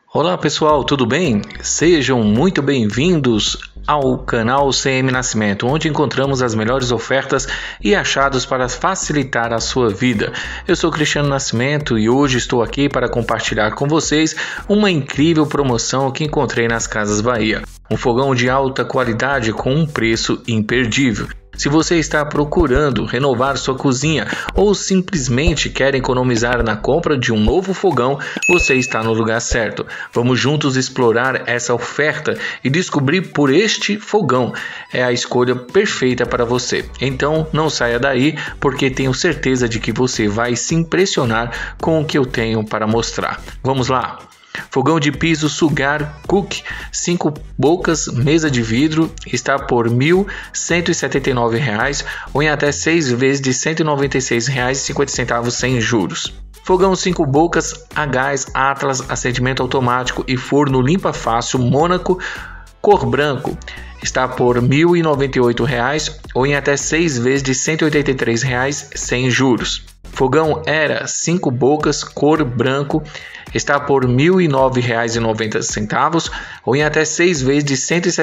Olá pessoal, tudo bem? Sejam muito bem-vindos ao canal CM Nascimento, onde encontramos as melhores ofertas e achados para facilitar a sua vida. Eu sou Cristiano Nascimento e hoje estou aqui para compartilhar com vocês uma incrível promoção que encontrei nas Casas Bahia. Um fogão de alta qualidade com um preço imperdível. Se você está procurando renovar sua cozinha ou simplesmente quer economizar na compra de um novo fogão, você está no lugar certo. Vamos juntos explorar essa oferta e descobrir por este fogão é a escolha perfeita para você. Então não saia daí, porque tenho certeza de que você vai se impressionar com o que eu tenho para mostrar. Vamos lá! Fogão de piso Sugar Cook 5 bocas, mesa de vidro, está por R$ 1.179 ou em até 6 vezes de R$ 196,50 sem juros. Fogão 5 bocas a gás Atlas, acendimento automático e forno limpa fácil Mônaco, cor branco, está por R$ 1.098 ou em até 6 vezes de R$ 183,00 sem juros. Fogão Era 5 bocas, cor branco, está por R$ 1.009,90 ou em até 6 vezes de R$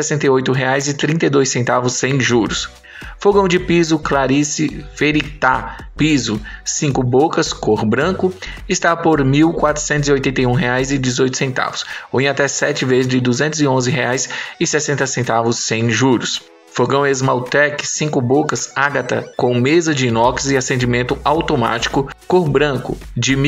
168,32 sem juros. Fogão de piso Clarice Verità piso 5 bocas, cor branco, está por R$ 1.481,18 ou em até 7 vezes de R$ 211,60 sem juros. Fogão Esmaltec 5 bocas Ágata com mesa de inox e acendimento automático, cor branco, de R$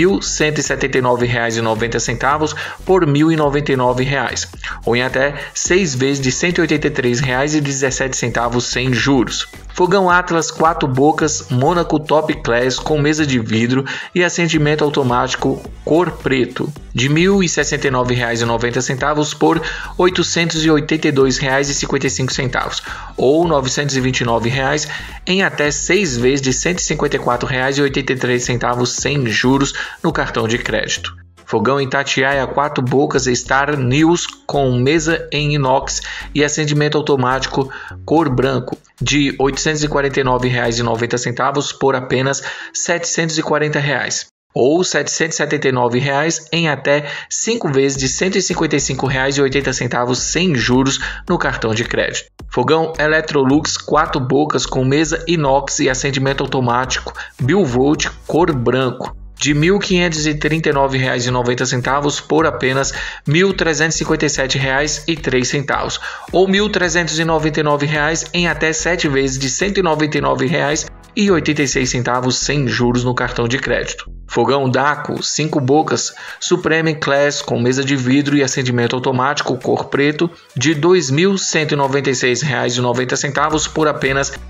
1.179,90 por R$ 1.099 ou em até 6 vezes de R$ 183,17 sem juros. Fogão Atlas 4 bocas Mônaco Top Class com mesa de vidro e acendimento automático, cor preto, de R$ 1.069,90 por R$ 882,55 ou R$ 929,00 em até 6 vezes de R$ 154,83 sem juros no cartão de crédito. Fogão Itatiaia 4 bocas Star News com mesa em inox e acendimento automático, cor branco, de R$ 849,90 por apenas R$ 740,00 ou R$ 779,00 em até 5 vezes de R$ 155,80 sem juros no cartão de crédito. Fogão Electrolux 4 bocas com mesa inox e acendimento automático Bivolt, cor branco, de R$ 1.539,90 por apenas R$ 1.357,03 ou R$ 1.399,00 em até 7 vezes de R$ 199,86 sem juros no cartão de crédito. Fogão Daco 5 bocas Supreme Class com mesa de vidro e acendimento automático, cor preto, de R$ 2.196,90 por apenas R$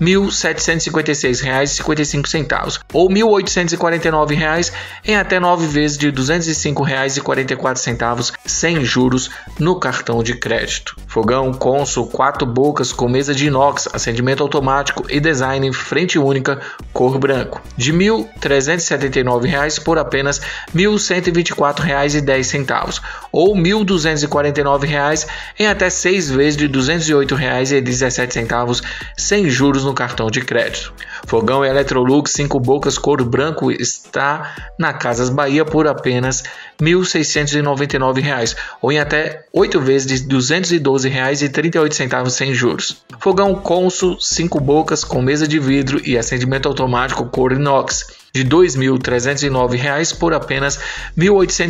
1.756,55 ou R$ 1.849,00 em até 9 vezes de R$ 205,44 sem juros no cartão de crédito. Fogão Consul 4 bocas com mesa de inox, acendimento automático e design frente única, cor branco, de R$ 1.379,00 por apenas R$ 1.124,10 ou R$ 1.249,00 em até 6 vezes de R$ 208,17 sem juros no cartão de crédito. Fogão Electrolux 5 bocas cor branco está na Casas Bahia por apenas R$ 1.699,00 ou em até 8 vezes de R$ 212,38 sem juros. Fogão Consul 5 bocas com mesa de vidro e acendimento automático, cor inox, de R$ 2.309,00 por apenas R$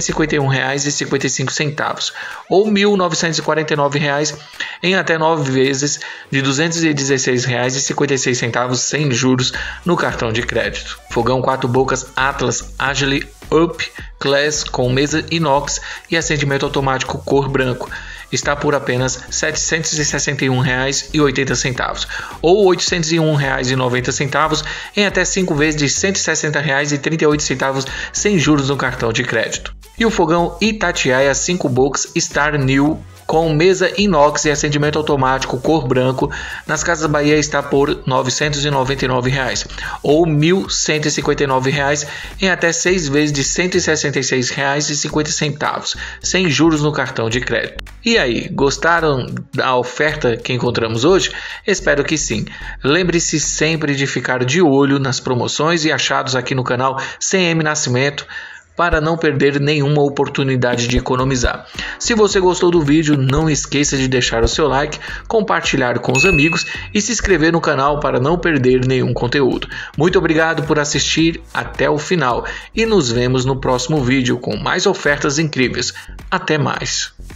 1.851,55 ou R$ 1.949,00 em até 9 vezes de R$ 216,56 sem juros no cartão de crédito. Fogão 4 bocas Atlas Agile Up Class com mesa inox e acendimento automático, cor branco, está por apenas R$ 761,80 ou R$ 801,90 em até 5 vezes de R$ 160,38 sem juros no cartão de crédito. E o fogão Itatiaia 5 bocas Star New com mesa inox e acendimento automático, cor branco, nas Casas Bahia está por R$ 999,00 ou R$ 1.159,00 em até 6 vezes de R$ 166,50 sem juros no cartão de crédito. E aí, gostaram da oferta que encontramos hoje? Espero que sim. Lembre-se sempre de ficar de olho nas promoções e achados aqui no canal CM Nascimento, para não perder nenhuma oportunidade de economizar. Se você gostou do vídeo, não esqueça de deixar o seu like, compartilhar com os amigos e se inscrever no canal para não perder nenhum conteúdo. Muito obrigado por assistir até o final e nos vemos no próximo vídeo com mais ofertas incríveis. Até mais!